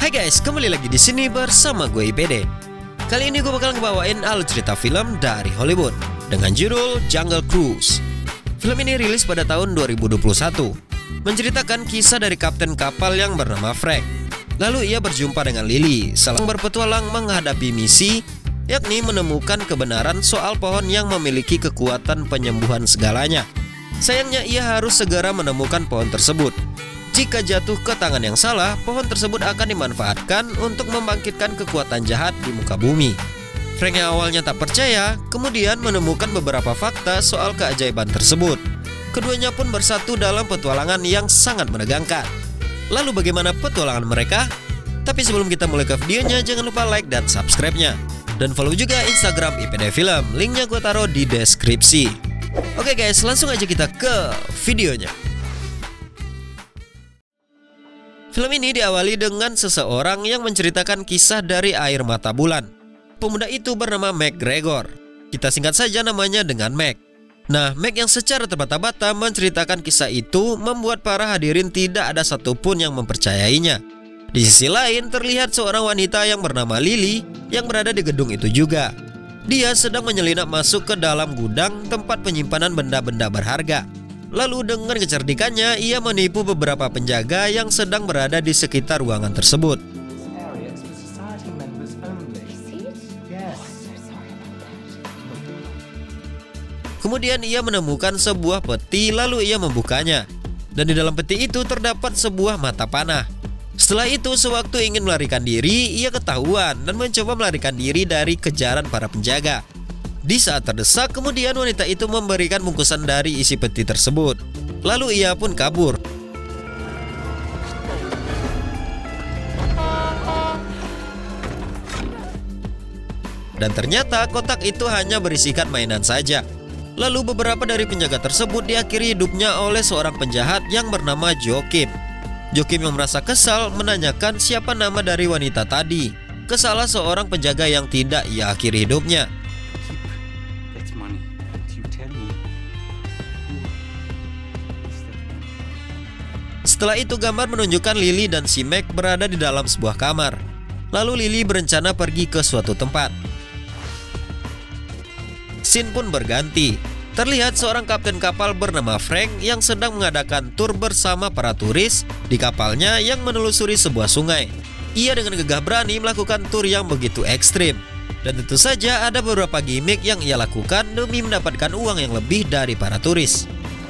Hai guys, kembali lagi di sini bersama gue IPD. Kali ini gue bakal ngebawain alur cerita film dari Hollywood dengan judul Jungle Cruise. Film ini rilis pada tahun 2021, menceritakan kisah dari kapten kapal yang bernama Frank. Lalu ia berjumpa dengan Lily, salah berpetualang menghadapi misi, yakni menemukan kebenaran soal pohon yang memiliki kekuatan penyembuhan segalanya. Sayangnya ia harus segera menemukan pohon tersebut. Jika jatuh ke tangan yang salah, pohon tersebut akan dimanfaatkan untuk membangkitkan kekuatan jahat di muka bumi. Frank yang awalnya tak percaya, kemudian menemukan beberapa fakta soal keajaiban tersebut. Keduanya pun bersatu dalam petualangan yang sangat menegangkan. Lalu bagaimana petualangan mereka? Tapi sebelum kita mulai ke videonya, jangan lupa like dan subscribe-nya. Dan follow juga Instagram IPD Film, linknya gue taruh di deskripsi. Oke guys, langsung aja kita ke videonya. Film ini diawali dengan seseorang yang menceritakan kisah dari air mata bulan. Pemuda itu bernama McGregor. Kita singkat saja namanya dengan Mac. Nah, Mac yang secara terbata-bata menceritakan kisah itu membuat para hadirin tidak ada satupun yang mempercayainya. Di sisi lain, terlihat seorang wanita yang bernama Lily yang berada di gedung itu juga. Dia sedang menyelinap masuk ke dalam gudang tempat penyimpanan benda-benda berharga. Lalu dengan kecerdikannya, ia menipu beberapa penjaga yang sedang berada di sekitar ruangan tersebut. Kemudian ia menemukan sebuah peti, lalu ia membukanya. Dan di dalam peti itu terdapat sebuah mata panah. Setelah itu, sewaktu ingin melarikan diri, ia ketahuan dan mencoba melarikan diri dari kejaran para penjaga. Di saat terdesak, kemudian wanita itu memberikan bungkusan dari isi peti tersebut. Lalu ia pun kabur. Dan ternyata kotak itu hanya berisikan mainan saja. Lalu beberapa dari penjaga tersebut diakhiri hidupnya oleh seorang penjahat yang bernama Joakim. Joakim yang merasa kesal menanyakan siapa nama dari wanita tadi ke salah seorang penjaga yang tidak ia akhiri hidupnya. Setelah itu gambar menunjukkan Lily dan si Mac berada di dalam sebuah kamar. Lalu Lily berencana pergi ke suatu tempat. Scene pun berganti. Terlihat seorang kapten kapal bernama Frank yang sedang mengadakan tur bersama para turis di kapalnya yang menelusuri sebuah sungai. Ia dengan gegah berani melakukan tur yang begitu ekstrim. Dan tentu saja ada beberapa gimmick yang ia lakukan demi mendapatkan uang yang lebih dari para turis.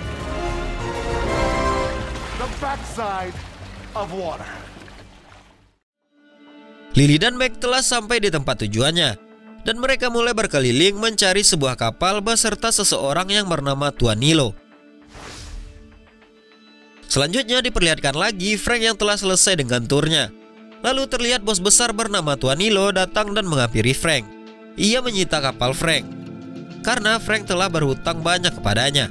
Lily dan Mac telah sampai di tempat tujuannya, dan mereka mulai berkeliling mencari sebuah kapal beserta seseorang yang bernama Tuan Nilo. Selanjutnya diperlihatkan lagi Frank yang telah selesai dengan turnya. Lalu terlihat bos besar bernama Tuan Nilo datang dan menghampiri Frank. Ia menyita kapal Frank karena Frank telah berhutang banyak kepadanya.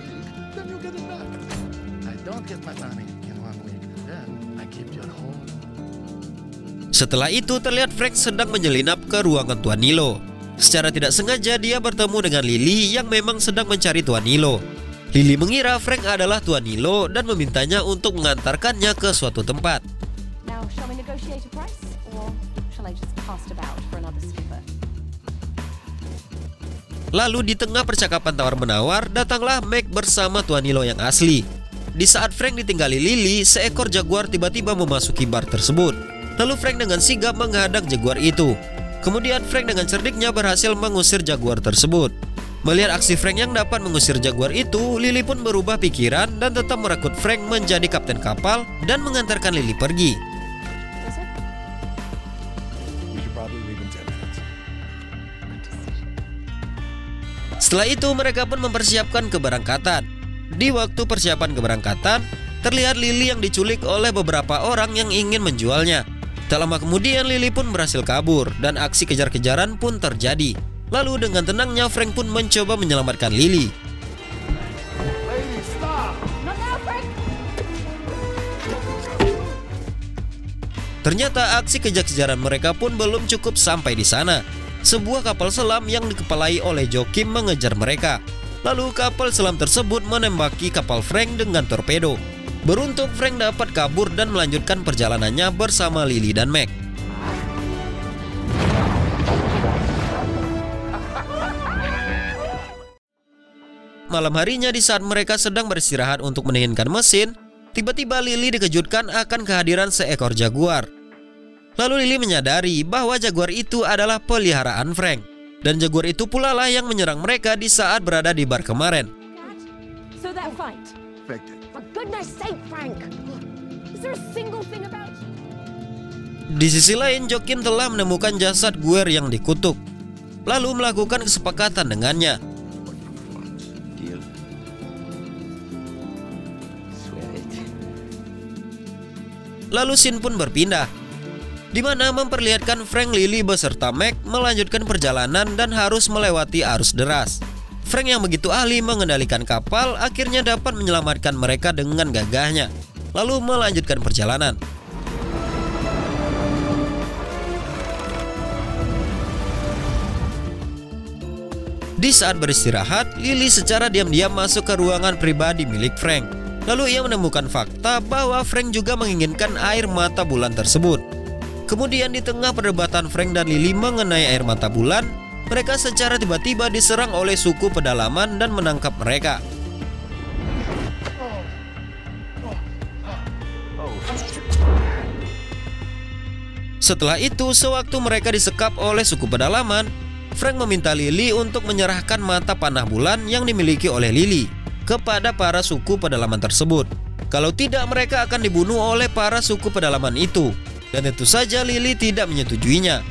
Setelah itu terlihat Frank sedang menyelinap ke ruangan Tuan Nilo. Secara tidak sengaja dia bertemu dengan Lily yang memang sedang mencari Tuan Nilo. Lily mengira Frank adalah Tuan Nilo dan memintanya untuk mengantarkannya ke suatu tempat. Lalu di tengah percakapan tawar-menawar datanglah Mac bersama Tuan Nilo yang asli. Di saat Frank ditinggali Lily, seekor jaguar tiba-tiba memasuki bar tersebut. Lalu Frank dengan sigap menghadang jaguar itu. Kemudian Frank dengan cerdiknya berhasil mengusir jaguar tersebut. Melihat aksi Frank yang dapat mengusir jaguar itu, Lily pun berubah pikiran dan tetap merekrut Frank menjadi kapten kapal dan mengantarkan Lily pergi. Setelah itu mereka pun mempersiapkan keberangkatan. Di waktu persiapan keberangkatan, terlihat Lily yang diculik oleh beberapa orang yang ingin menjualnya. Tak lama kemudian Lily pun berhasil kabur dan aksi kejar-kejaran pun terjadi. Lalu dengan tenangnya Frank pun mencoba menyelamatkan Lily. Ternyata aksi kejar-kejaran mereka pun belum cukup sampai di sana. Sebuah kapal selam yang dikepalai oleh Joakim mengejar mereka. Lalu kapal selam tersebut menembaki kapal Frank dengan torpedo. Beruntung Frank dapat kabur dan melanjutkan perjalanannya bersama Lily dan Meg. Malam harinya di saat mereka sedang beristirahat untuk mendinginkan mesin, tiba-tiba Lily dikejutkan akan kehadiran seekor jaguar. Lalu Lily menyadari bahwa jaguar itu adalah peliharaan Frank. Dan jaguar itu pula lah yang menyerang mereka di saat berada di bar kemarin. So that fight. For goodness sake, Frank. Is there a single thing about you? Di sisi lain, Joaquin telah menemukan jasad Guer yang dikutuk, lalu melakukan kesepakatan dengannya. Lalu scene pun berpindah, di mana memperlihatkan Frank, Lily beserta Meg melanjutkan perjalanan dan harus melewati arus deras. Frank yang begitu ahli mengendalikan kapal akhirnya dapat menyelamatkan mereka dengan gagahnya, lalu melanjutkan perjalanan. Di saat beristirahat, Lily secara diam-diam masuk ke ruangan pribadi milik Frank. Lalu ia menemukan fakta bahwa Frank juga menginginkan air mata bulan tersebut. Kemudian di tengah perdebatan Frank dan Lily mengenai air mata bulan, mereka secara tiba-tiba diserang oleh suku pedalaman dan menangkap mereka. Setelah itu, sewaktu mereka disekap oleh suku pedalaman, Frank meminta Lily untuk menyerahkan mata panah bulan yang dimiliki oleh Lily kepada para suku pedalaman tersebut. Kalau tidak, mereka akan dibunuh oleh para suku pedalaman itu. Dan tentu saja Lily tidak menyetujuinya.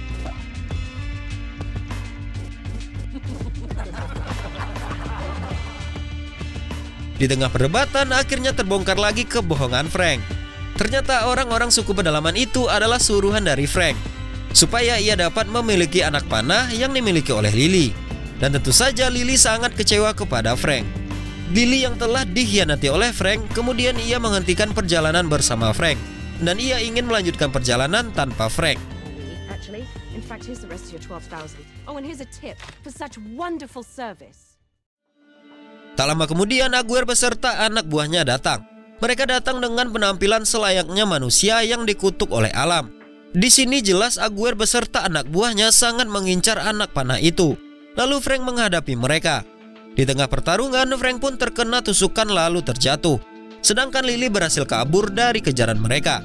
Di tengah perdebatan, akhirnya terbongkar lagi kebohongan Frank. Ternyata orang-orang suku pedalaman itu adalah suruhan dari Frank, supaya ia dapat memiliki anak panah yang dimiliki oleh Lily. Dan tentu saja Lily sangat kecewa kepada Frank. Lily yang telah dikhianati oleh Frank, kemudian ia menghentikan perjalanan bersama Frank. Dan ia ingin melanjutkan perjalanan tanpa Frank. Actually, in fact, here's the rest of your 12,000. Oh, and here's a tip for such wonderful service. Tak lama kemudian, Aguer beserta anak buahnya datang. Mereka datang dengan penampilan selayaknya manusia yang dikutuk oleh alam. Di sini jelas Aguer beserta anak buahnya sangat mengincar anak panah itu. Lalu Frank menghadapi mereka. Di tengah pertarungan, Frank pun terkena tusukan lalu terjatuh. Sedangkan Lily berhasil kabur dari kejaran mereka.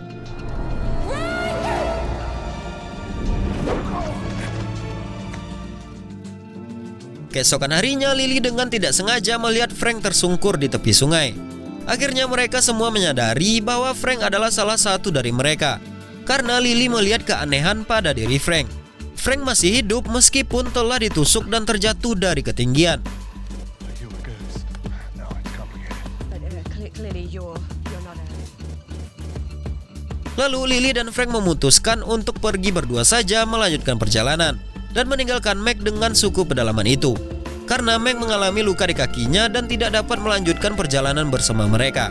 Keesokan harinya, Lily dengan tidak sengaja melihat Frank tersungkur di tepi sungai. Akhirnya mereka semua menyadari bahwa Frank adalah salah satu dari mereka, karena Lily melihat keanehan pada diri Frank. Frank masih hidup meskipun telah ditusuk dan terjatuh dari ketinggian. Lalu Lily dan Frank memutuskan untuk pergi berdua saja melanjutkan perjalanan dan meninggalkan Meg dengan suku pedalaman itu, karena Meg mengalami luka di kakinya dan tidak dapat melanjutkan perjalanan bersama mereka.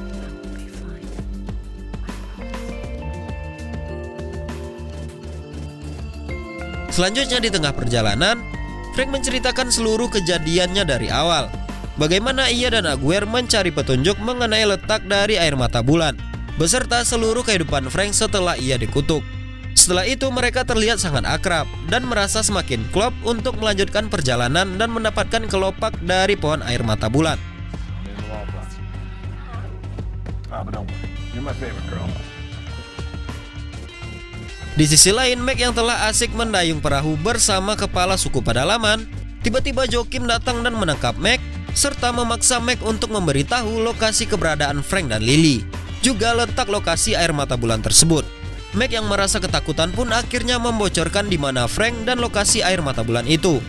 Selanjutnya di tengah perjalanan, Frank menceritakan seluruh kejadiannya dari awal. Bagaimana ia dan Aguer mencari petunjuk mengenai letak dari air mata bulan, beserta seluruh kehidupan Frank setelah ia dikutuk. Setelah itu mereka terlihat sangat akrab dan merasa semakin klop untuk melanjutkan perjalanan dan mendapatkan kelopak dari pohon air mata bulan. Di sisi lain, Meg yang telah asik mendayung perahu bersama kepala suku pedalaman, tiba-tiba Joaquin datang dan menangkap Meg serta memaksa Meg untuk memberitahu lokasi keberadaan Frank dan Lily, juga letak lokasi air mata bulan tersebut. Meg yang merasa ketakutan pun akhirnya membocorkan di mana Frank dan lokasi air mata bulan itu.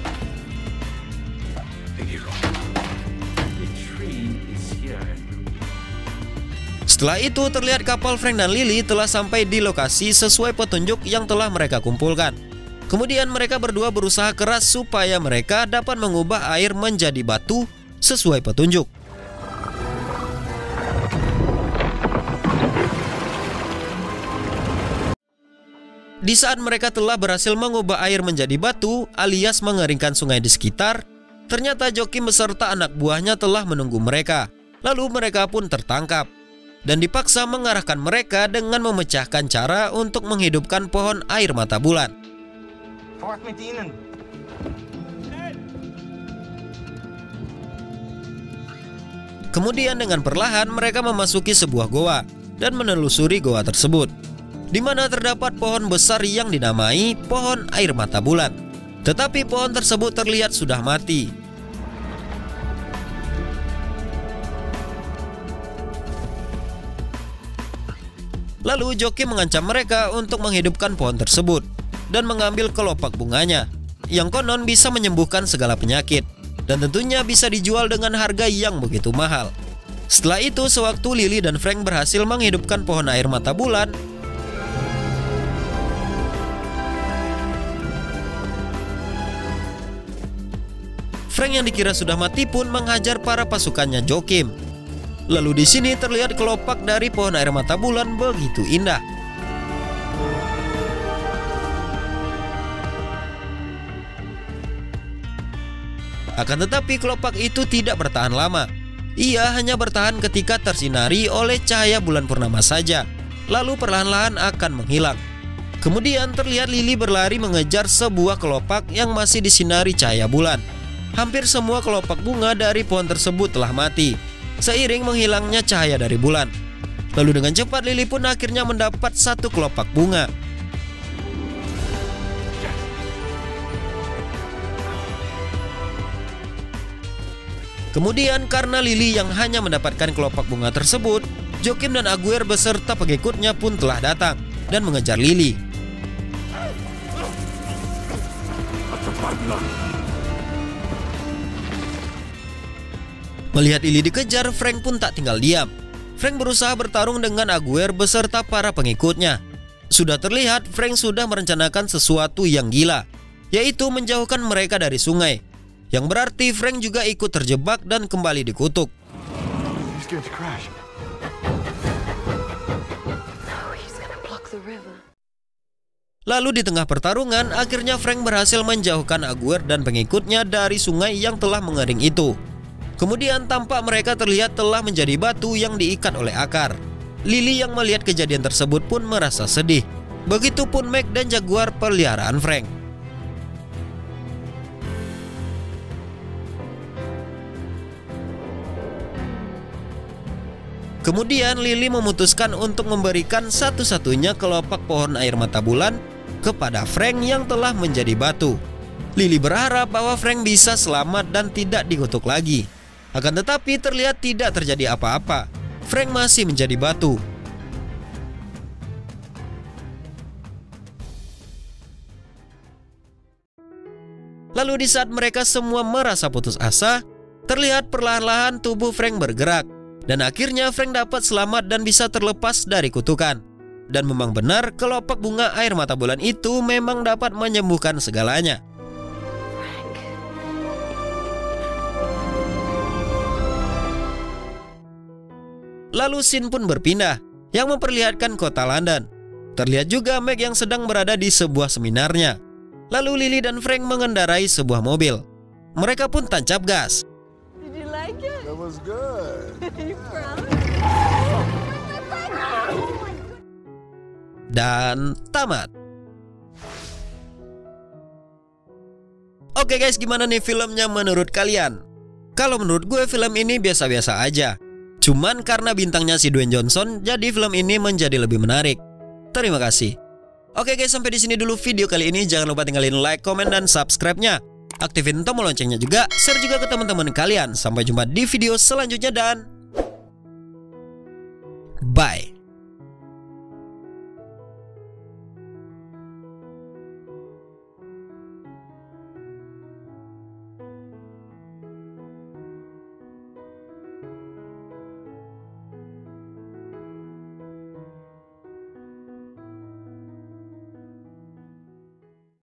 Setelah itu terlihat kapal Frank dan Lily telah sampai di lokasi sesuai petunjuk yang telah mereka kumpulkan. Kemudian mereka berdua berusaha keras supaya mereka dapat mengubah air menjadi batu sesuai petunjuk. Di saat mereka telah berhasil mengubah air menjadi batu alias mengeringkan sungai di sekitar, ternyata Joaquin beserta anak buahnya telah menunggu mereka. Lalu mereka pun tertangkap. dan dipaksa mengarahkan mereka dengan memecahkan cara untuk menghidupkan pohon air mata bulan. Kemudian dengan perlahan mereka memasuki sebuah goa dan menelusuri goa tersebut, di mana terdapat pohon besar yang dinamai pohon air mata bulan. Tetapi pohon tersebut terlihat sudah mati. Lalu joki mengancam mereka untuk menghidupkan pohon tersebut dan mengambil kelopak bunganya, yang konon bisa menyembuhkan segala penyakit dan tentunya bisa dijual dengan harga yang begitu mahal. Setelah itu, sewaktu Lily dan Frank berhasil menghidupkan pohon air mata bulan, Frank yang dikira sudah mati pun menghajar para pasukannya Jokim. Lalu di sini terlihat kelopak dari pohon air mata bulan begitu indah. Akan tetapi kelopak itu tidak bertahan lama. Ia hanya bertahan ketika tersinari oleh cahaya bulan purnama saja, lalu perlahan-lahan akan menghilang. Kemudian terlihat Lily berlari mengejar sebuah kelopak yang masih disinari cahaya bulan. Hampir semua kelopak bunga dari pohon tersebut telah mati seiring menghilangnya cahaya dari bulan. Lalu dengan cepat Lily pun akhirnya mendapat satu kelopak bunga. Kemudian karena Lily yang hanya mendapatkan kelopak bunga tersebut, Jokim dan Aguirre beserta pengikutnya pun telah datang dan mengejar Lily. Melihat Lily dikejar, Frank pun tak tinggal diam. Frank berusaha bertarung dengan Aguirre beserta para pengikutnya. Sudah terlihat Frank sudah merencanakan sesuatu yang gila, yaitu menjauhkan mereka dari sungai. Yang berarti Frank juga ikut terjebak dan kembali dikutuk. Lalu di tengah pertarungan, akhirnya Frank berhasil menjauhkan Aguirre dan pengikutnya dari sungai yang telah mengering itu. Kemudian tampak mereka terlihat telah menjadi batu yang diikat oleh akar. Lily yang melihat kejadian tersebut pun merasa sedih. Begitupun Meg dan jaguar peliharaan Frank. Kemudian Lily memutuskan untuk memberikan satu-satunya kelopak pohon air mata bulan kepada Frank yang telah menjadi batu. Lily berharap bahwa Frank bisa selamat dan tidak dikutuk lagi. Akan tetapi terlihat tidak terjadi apa-apa. Frank masih menjadi batu. Lalu di saat mereka semua merasa putus asa, terlihat perlahan-lahan tubuh Frank bergerak. Dan akhirnya Frank dapat selamat dan bisa terlepas dari kutukan. Dan memang benar kelopak bunga air mata bulan itu memang dapat menyembuhkan segalanya. Lalu scene pun berpindah, yang memperlihatkan kota London. Terlihat juga Meg yang sedang berada di sebuah seminarnya. Lalu Lily dan Frank mengendarai sebuah mobil. Mereka pun tancap gas. Did you like it? That was good. You proud? Dan tamat. Oke guys, gimana nih filmnya menurut kalian? Kalau menurut gue film ini biasa-biasa aja. Cuman karena bintangnya si Dwayne Johnson, jadi film ini menjadi lebih menarik. Terima kasih. Oke guys, sampai di sini dulu video kali ini. Jangan lupa tinggalin like, komen, dan subscribe-nya. Aktifin tombol loncengnya juga, share juga ke teman-teman kalian. Sampai jumpa di video selanjutnya dan